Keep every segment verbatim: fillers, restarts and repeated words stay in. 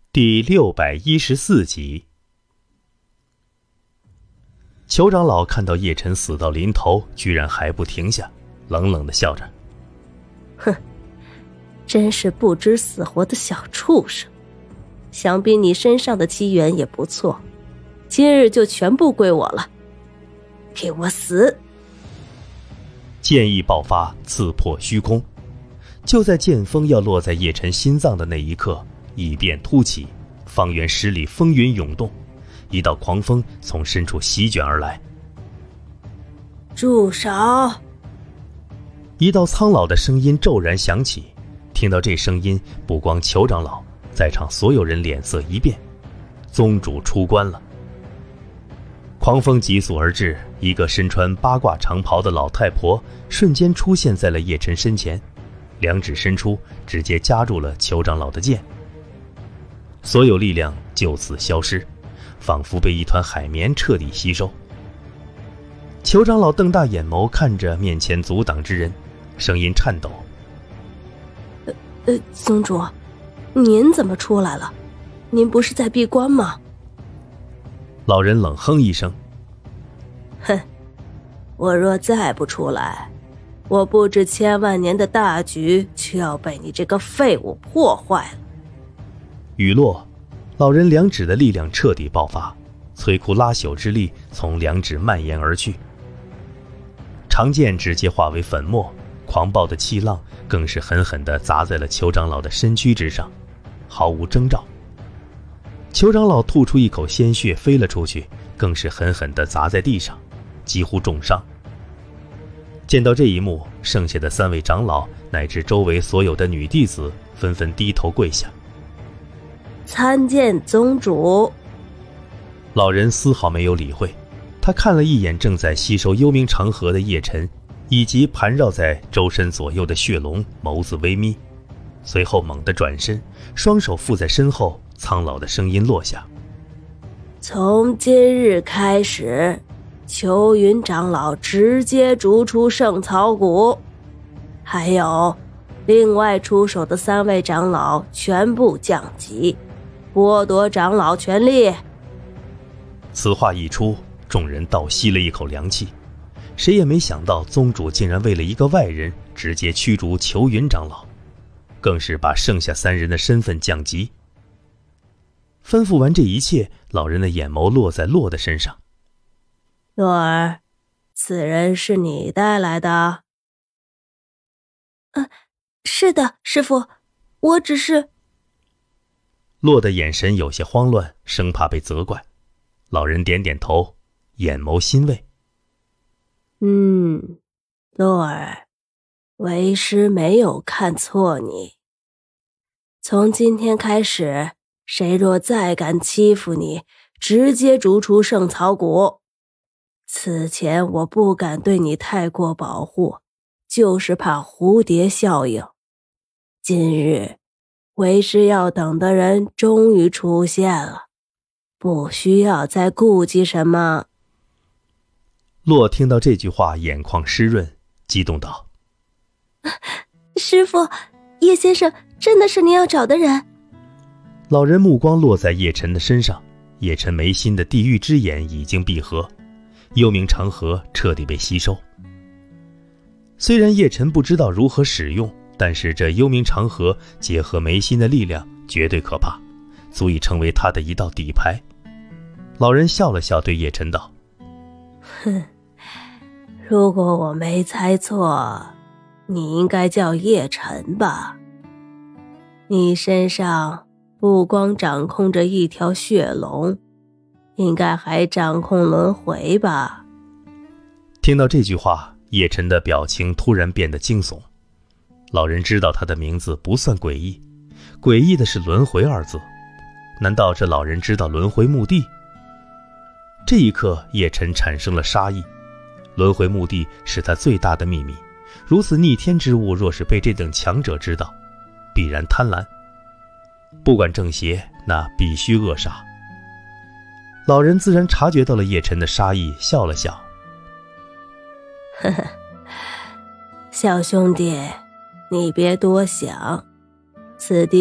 第六百一十四集。裘长老看到叶晨死到临头，居然还不停下，冷冷地笑着：“ 哼，真是不知死活的小畜生！想必你身上的机缘也不错，今日就全部归我了。给我死！” 剑意爆发，刺破虚空。就在剑锋要落在叶晨心脏的那一刻，异变突起，方圆十里风云涌动，一道狂风从深处席卷而来。 住手！ 一道苍老的声音骤然响起。听到这声音，不光裘长老，在场所有人脸色一变，宗主出关了。狂风急速而至，一个身穿八卦长袍的老太婆瞬间出现在了叶晨身前，两指伸出，直接夹住了裘长老的剑。所有力量就此消失，仿佛被一团海绵彻底吸收。裘长老瞪大眼眸看着面前阻挡之人，声音颤抖：“ 呃呃，宗主，您怎么出来了？您不是在闭关吗？” 老人冷哼一声：“ 哼，我若再不出来，我布置千万年的大局就要被你这个废物破坏了。” 雨落，老人两指的力量彻底爆发，摧枯拉朽之力从两指蔓延而去，长剑直接化为粉末，狂暴的气浪更是狠狠地砸在了裘长老的身躯之上，毫无征兆。裘长老吐出一口鲜血飞了出去，更是狠狠地砸在地上，几乎重伤。见到这一幕，剩下的三位长老乃至周围所有的女弟子纷纷低头跪下。 参见宗主。 老人丝毫没有理会，他看了一眼正在吸收幽冥长河的叶晨，以及盘绕在周身左右的血龙，眸子微眯，随后猛地转身，双手负在身后，苍老的声音落下：“ 从今日开始，裘云长老直接逐出圣草谷，还有另外出手的三位长老全部降级，剥夺长老权力。” 此话一出，众人倒吸了一口凉气，谁也没想到宗主竟然为了一个外人直接驱逐裘云长老，更是把剩下三人的身份降级。吩咐完这一切，老人的眼眸落在洛的身上：“ 洛儿，此人是你带来的？”“呃，是的，师父，我只是……” 洛的眼神有些慌乱，生怕被责怪。老人点点头，眼眸欣慰：“ 嗯，洛儿，为师没有看错你。从今天开始，谁若再敢欺负你，直接逐出圣草谷。此前我不敢对你太过保护，就是怕蝴蝶效应。今日为师要等的人终于出现了，不需要再顾忌什么。” 洛听到这句话，眼眶湿润，激动道：“ 师父，叶先生真的是您要找的人？” 老人目光落在叶晨的身上，叶晨眉心的地狱之眼已经闭合，幽冥长河彻底被吸收。虽然叶晨不知道如何使用，但是这幽冥长河结合眉心的力量绝对可怕，足以成为他的一道底牌。老人笑了笑，对叶晨道：“ 哼，如果我没猜错，你应该叫叶晨吧？你身上不光掌控着一条血龙，应该还掌控轮回吧？” 听到这句话，叶晨的表情突然变得惊悚。老人知道他的名字不算诡异，诡异的是轮回二字。难道这老人知道轮回墓地？这一刻，叶晨产生了杀意。轮回墓地是他最大的秘密，如此逆天之物，若是被这等强者知道，必然贪婪。不管正邪，那必须扼杀。老人自然察觉到了叶晨的杀意，笑了笑：“ 呵呵，小兄弟，你别多想，此地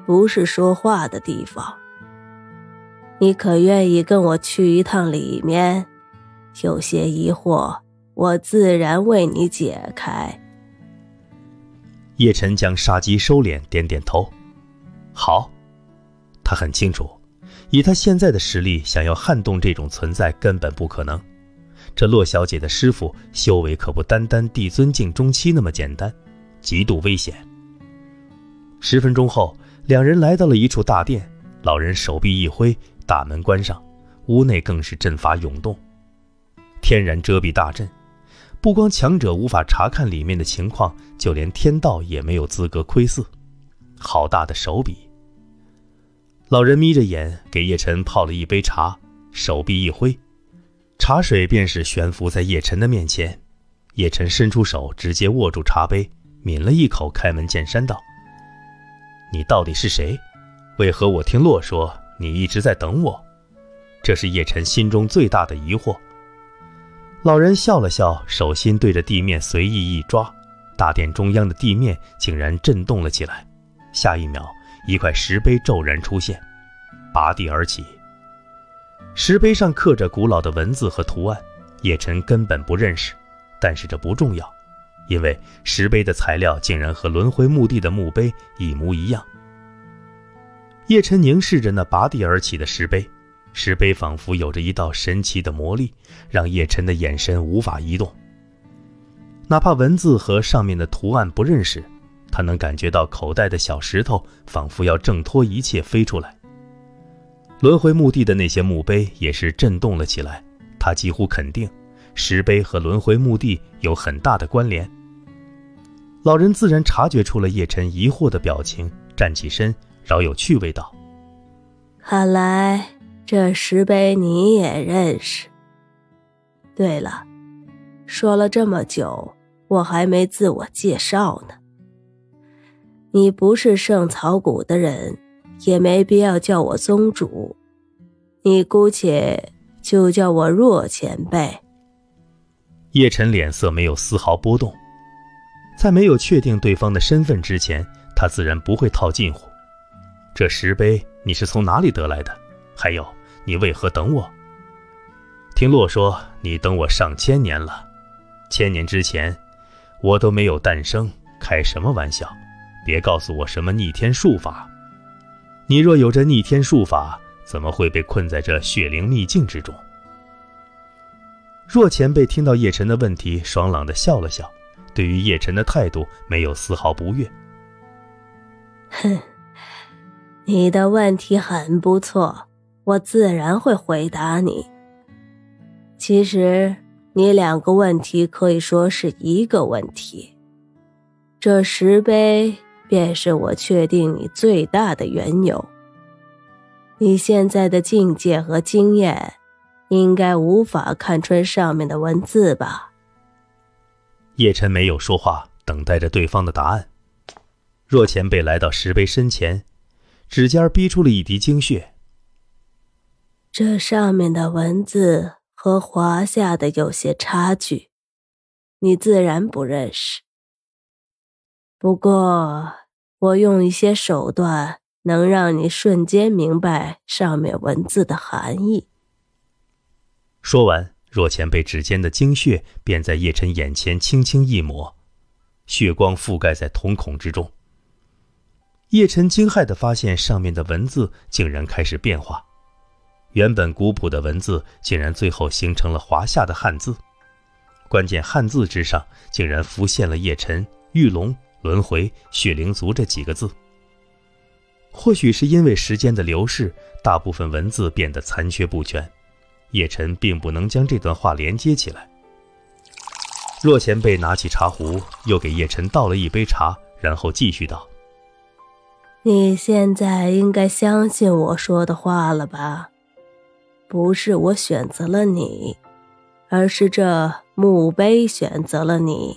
不是说话的地方。你可愿意跟我去一趟里面？有些疑惑，我自然为你解开。 叶晨将杀机收敛，点点头。好，他很清楚，以他现在的实力，想要撼动这种存在根本不可能。这骆小姐的师傅修为可不单单帝尊境中期那么简单，极度危险。十分钟后，两人来到了一处大殿，老人手臂一挥，大门关上，屋内更是阵法涌动，天然遮蔽大阵，不光强者无法查看里面的情况，就连天道也没有资格窥伺。好大的手笔！老人眯着眼给叶晨泡了一杯茶，手臂一挥，茶水便是悬浮在叶晨的面前。叶晨伸出手直接握住茶杯，抿了一口，开门见山道：你到底是谁？为何我听洛说你一直在等我？这是叶晨心中最大的疑惑。老人笑了笑，手心对着地面随意一抓，大殿中央的地面竟然震动了起来。下一秒，一块石碑骤然出现，拔地而起。石碑上刻着古老的文字和图案，叶晨根本不认识，但是这不重要，因为石碑的材料竟然和轮回墓地的墓碑一模一样。叶晨凝视着那拔地而起的石碑，石碑仿佛有着一道神奇的魔力，让叶晨的眼神无法移动。哪怕文字和上面的图案不认识，他能感觉到口袋的小石头仿佛要挣脱一切飞出来。轮回墓地的那些墓碑也是震动了起来，他几乎肯定石碑和轮回墓地有很大的关联。老人自然察觉出了叶晨疑惑的表情，站起身，饶有趣味道： 看来这石碑你也认识。对了，说了这么久，我还没自我介绍呢。你不是圣草谷的人，也没必要叫我宗主，你姑且就叫我若前辈。 叶晨脸色没有丝毫波动，在没有确定对方的身份之前，他自然不会套近乎。这石碑你是从哪里得来的？还有，你为何等我？听洛说你等我上千年了，千年之前我都没有诞生，开什么玩笑？别告诉我什么逆天术法，你若有着逆天术法，怎么会被困在这血灵秘境之中？若前辈听到叶晨的问题，爽朗地笑了笑，对于叶晨的态度没有丝毫不悦。 哼，你的问题很不错，我自然会回答你。其实你两个问题可以说是一个问题，这石碑便是我确定你最大的缘由。你现在的境界和经验，应该无法看穿上面的文字吧？ 叶晨没有说话，等待着对方的答案。若前辈来到石碑身前，指尖逼出了一滴精血。 这上面的文字和华夏的有些差距，你自然不认识。不过我用一些手段能让你瞬间明白上面文字的含义。 说完，若前辈指尖的精血便在叶晨眼前轻轻一抹，血光覆盖在瞳孔之中。叶晨惊骇地发现上面的文字竟然开始变化，原本古朴的文字竟然最后形成了华夏的汉字，关键汉字之上竟然浮现了叶晨、玉龙、轮回、血灵族这几个字。或许是因为时间的流逝，大部分文字变得残缺不全，叶晨并不能将这段话连接起来。若前辈拿起茶壶，又给叶晨倒了一杯茶，然后继续道： 你现在应该相信我说的话了吧？不是我选择了你，而是这墓碑选择了你。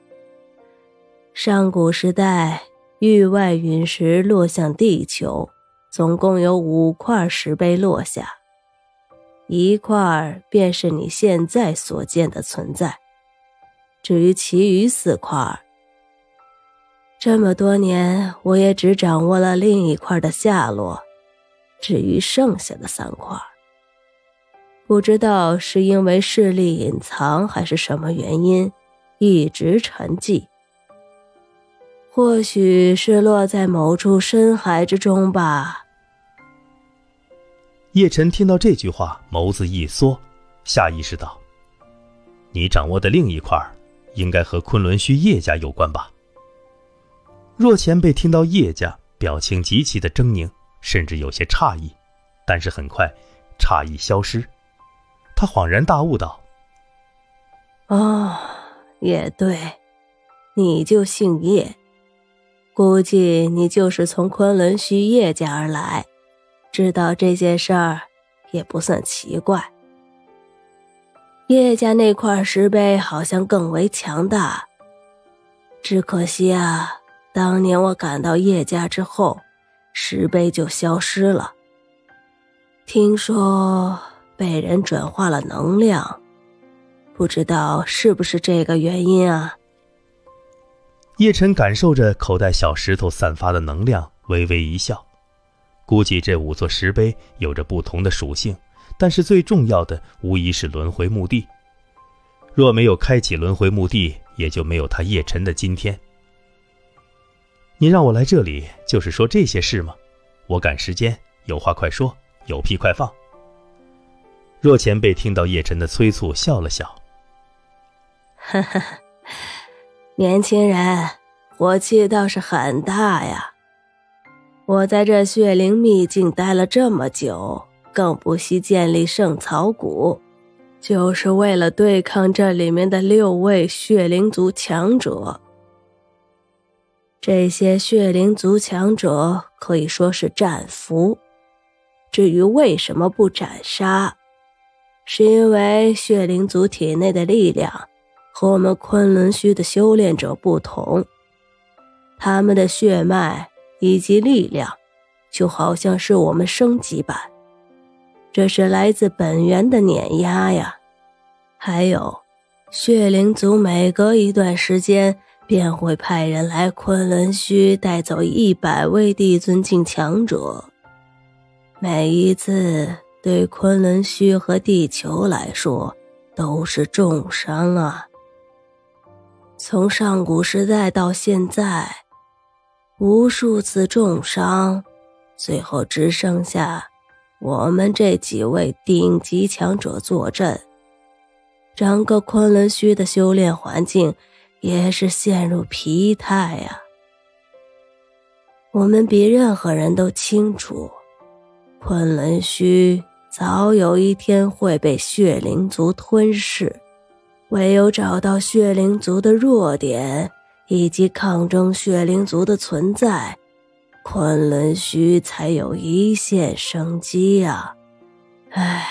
上古时代，域外陨石落向地球，总共有五块石碑落下，一块便是你现在所见的存在。至于其余四块， 这么多年，我也只掌握了另一块的下落，至于剩下的三块，不知道是因为势力隐藏还是什么原因，一直沉寂。或许是落在某处深海之中吧。 叶晨听到这句话，眸子一缩，下意识道：你掌握的另一块应该和昆仑虚叶家有关吧？若前辈听到叶家，表情极其的狰狞，甚至有些诧异，但是很快诧异消失。他恍然大悟道： 哦，也对，你就姓叶，估计你就是从昆仑虚叶家而来，知道这件事儿也不算奇怪。叶家那块石碑好像更为强大，只可惜啊，当年我赶到叶家之后，石碑就消失了。听说被人转化了能量，不知道是不是这个原因啊？ 叶晨感受着口袋小石头散发的能量，微微一笑。估计这五座石碑有着不同的属性，但是最重要的无疑是轮回墓地。若没有开启轮回墓地，也就没有他叶晨的今天。你让我来这里就是说这些事吗？我赶时间，有话快说，有屁快放。若前辈听到叶晨的催促，笑了笑。 哈哈，年轻人，火气倒是很大呀。我在这血灵秘境待了这么久，更不惜建立圣草谷，就是为了对抗这里面的六位血灵族强者。这些血灵族强者可以说是战俘，至于为什么不斩杀，是因为血灵族体内的力量和我们昆仑虚的修炼者不同，他们的血脉以及力量就好像是我们升级版，这是来自本源的碾压呀。还有，血灵族每隔一段时间便会派人来昆仑虚带走一百位帝尊境强者，每一次对昆仑虚和地球来说都是重伤啊。从上古时代到现在，无数次重伤，最后只剩下我们这几位顶级强者坐镇，整个昆仑虚的修炼环境也是陷入疲态呀。我们比任何人都清楚，昆仑虚早有一天会被血灵族吞噬，唯有找到血灵族的弱点，以及抗争血灵族的存在，昆仑虚才有一线生机啊。唉，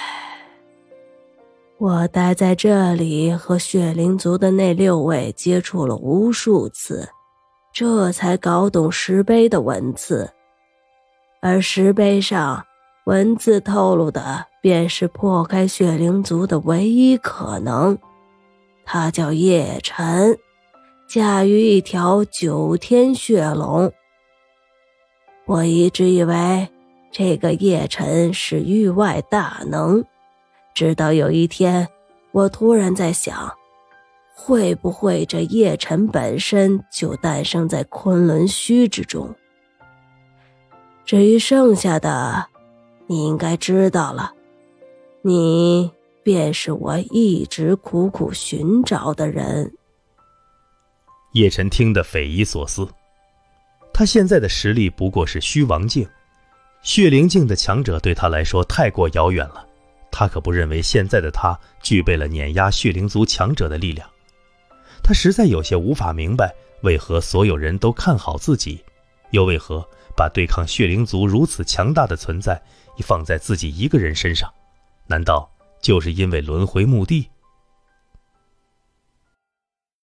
我待在这里和血灵族的那六位接触了无数次，这才搞懂石碑的文字。而石碑上文字透露的便是破开血灵族的唯一可能，他叫叶晨，驾驭一条九天血龙。我一直以为这个叶晨是域外大能，直到有一天，我突然在想，会不会这叶晨本身就诞生在昆仑虚之中？至于剩下的，你应该知道了，你便是我一直苦苦寻找的人。 叶晨听得匪夷所思，他现在的实力不过是虚王境，血灵境的强者对他来说太过遥远了，他可不认为现在的他具备了碾压血灵族强者的力量。他实在有些无法明白，为何所有人都看好自己，又为何把对抗血灵族如此强大的存在放在自己一个人身上？难道就是因为轮回墓地？